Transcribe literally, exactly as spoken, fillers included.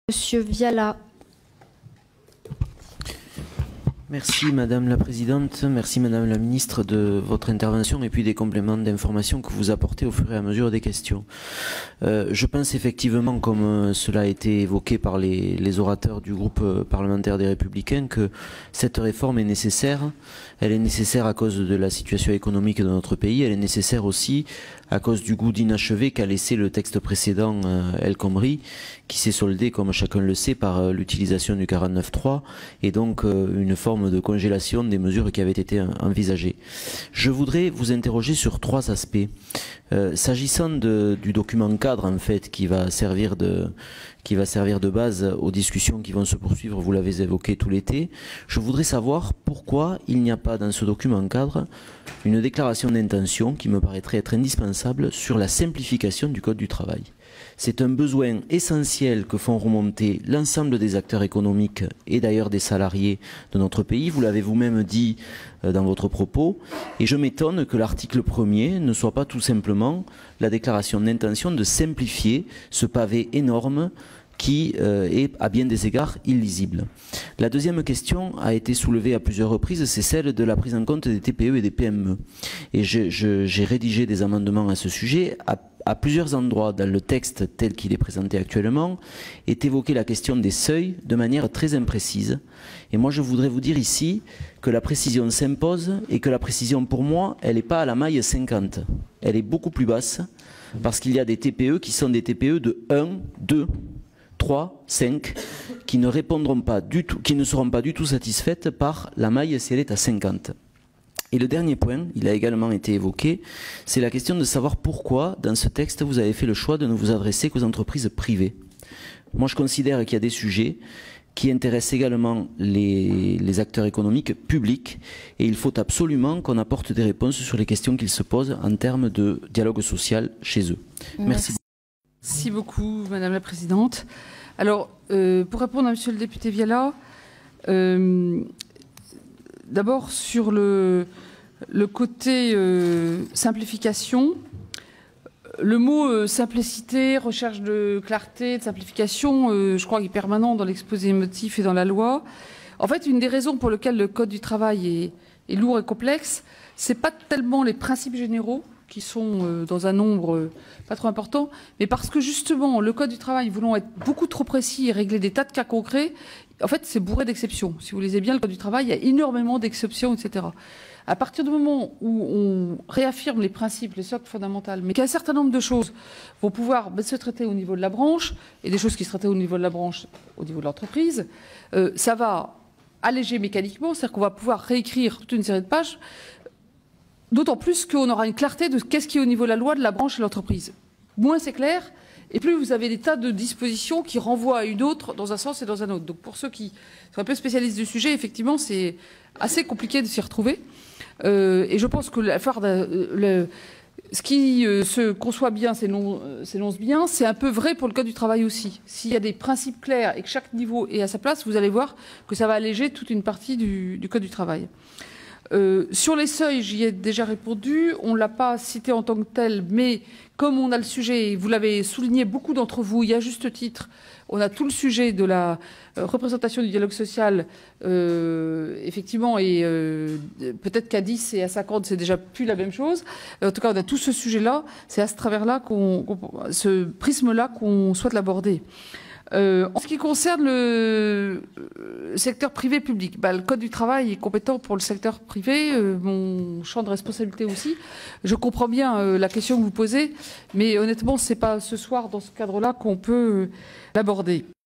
Monsieur Viala. Merci Madame la Présidente, merci Madame la Ministre de votre intervention et puis des compléments d'information que vous apportez au fur et à mesure des questions. Euh, je pense effectivement, comme cela a été évoqué par les, les orateurs du groupe parlementaire des Républicains, que cette réforme est nécessaire. Elle est nécessaire à cause de la situation économique de notre pays, elle est nécessaire aussi à cause du goût d'inachevé qu'a laissé le texte précédent euh, El Khomri, qui s'est soldé, comme chacun le sait, par euh, l'utilisation du quarante-neuf trois et donc euh, une forme de congélation des mesures qui avaient été envisagées. Je voudrais vous interroger sur trois aspects. Euh, S'agissant du document cadre, en fait, qui va servir de qui va servir de base aux discussions qui vont se poursuivre, vous l'avez évoqué tout l'été, je voudrais savoir pourquoi il n'y a pas dans ce document cadre une déclaration d'intention qui me paraîtrait être indispensable sur la simplification du Code du travail. C'est un besoin essentiel que font remonter l'ensemble des acteurs économiques et d'ailleurs des salariés de notre pays. Vous l'avez vous-même dit dans votre propos. Et je m'étonne que l'article premier ne soit pas tout simplement la déclaration d'intention de simplifier ce pavé énorme qui euh, est à bien des égards illisible. La deuxième question a été soulevée à plusieurs reprises, c'est celle de la prise en compte des T P E et des P M E. Et j'ai rédigé des amendements à ce sujet. À, à plusieurs endroits dans le texte tel qu'il est présenté actuellement, est évoquée la question des seuils de manière très imprécise. Et moi je voudrais vous dire ici que la précision s'impose et que la précision pour moi, elle n'est pas à la maille cinquante. Elle est beaucoup plus basse parce qu'il y a des T P E qui sont des T P E de un, deux, trois, cinq, qui ne répondront pas du tout, qui ne seront pas du tout satisfaites par la maille si elle est à cinquante. Et le dernier point, il a également été évoqué, c'est la question de savoir pourquoi, dans ce texte, vous avez fait le choix de ne vous adresser qu'aux entreprises privées. Moi, je considère qu'il y a des sujets qui intéressent également les, les acteurs économiques publics et il faut absolument qu'on apporte des réponses sur les questions qu'ils se posent en termes de dialogue social chez eux. Merci. Merci beaucoup, Madame la Présidente. Alors, euh, pour répondre à Monsieur le député Viala, euh, d'abord sur le, le côté euh, simplification, le mot euh, simplicité, recherche de clarté, de simplification, euh, je crois qu'il est permanent dans l'exposé motif et dans la loi. En fait, une des raisons pour lesquelles le Code du travail est, est lourd et complexe, c'est pas tellement les principes généraux qui sont euh, dans un nombre euh, pas trop important, mais parce que justement, le Code du travail, voulant être beaucoup trop précis et régler des tas de cas concrets, en fait, c'est bourré d'exceptions. Si vous lisez bien le Code du travail, il y a énormément d'exceptions, et cetera. À partir du moment où on réaffirme les principes, les socles fondamentaux, mais qu'un certain nombre de choses vont pouvoir se traiter au niveau de la branche, et des choses qui se traitaient au niveau de la branche, au niveau de l'entreprise, euh, ça va alléger mécaniquement, c'est-à-dire qu'on va pouvoir réécrire toute une série de pages, d'autant plus qu'on aura une clarté de qu'est-ce qui est au niveau de la loi, de la branche et de l'entreprise. Moins c'est clair, et plus vous avez des tas de dispositions qui renvoient à une autre dans un sens et dans un autre. Donc pour ceux qui sont un peu spécialistes du sujet, effectivement, c'est assez compliqué de s'y retrouver. Euh, et je pense que la, le, ce qui euh, se conçoit bien s'énonce bien, c'est un peu vrai pour le Code du travail aussi. S'il y a des principes clairs et que chaque niveau est à sa place, vous allez voir que ça va alléger toute une partie du, du Code du travail. Euh, sur les seuils, j'y ai déjà répondu. On ne l'a pas cité en tant que tel, mais comme on a le sujet, vous l'avez souligné beaucoup d'entre vous, il y a juste titre, on a tout le sujet de la euh, représentation du dialogue social, euh, effectivement, et euh, peut-être qu'à dix et à cinquante, c'est déjà plus la même chose. En tout cas, on a tout ce sujet-là, c'est à ce travers-là, qu'on, qu'on, ce prisme-là qu'on souhaite l'aborder. Euh, en ce qui concerne le secteur privé-public, bah, le Code du travail est compétent pour le secteur privé, euh, mon champ de responsabilité aussi. Je comprends bien euh, la question que vous posez, mais honnêtement, ce n'est pas ce soir, dans ce cadre-là, qu'on peut euh, l'aborder.